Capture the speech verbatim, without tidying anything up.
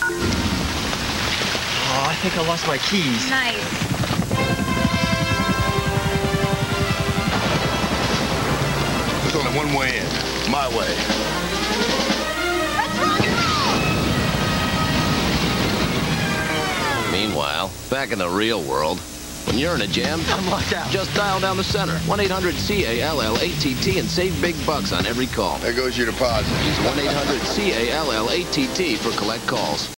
Oh, I think I lost my keys. Nice. There's only one way in. My way. Let's rock and roll! Meanwhile, back in the real world, when you're in a jam, I'm locked out. just dial down the center, one eight hundred C A L L A T T, and save big bucks on every call. There goes your deposit. Use one eight hundred C A L L A T T for collect calls.